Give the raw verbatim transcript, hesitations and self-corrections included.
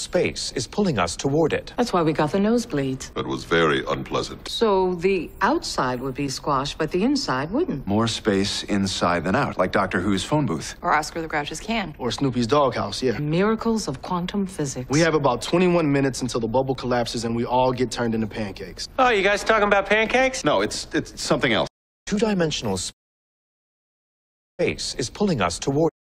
space is pulling us toward it. That's why we got the nosebleeds. It was very unpleasant. So the outside would be squashed, but the inside wouldn't. More space inside than out, like Doctor Who's phone booth. Or Oscar the Grouch's can. Or Snoopy's doghouse, yeah. Miracles of quantum physics. We have about twenty-one minutes until the bubble collapses and we all get turned into pancakes. Oh, you guys talking about pancakes? No, it's it's something else. Two-dimensional space is pulling us toward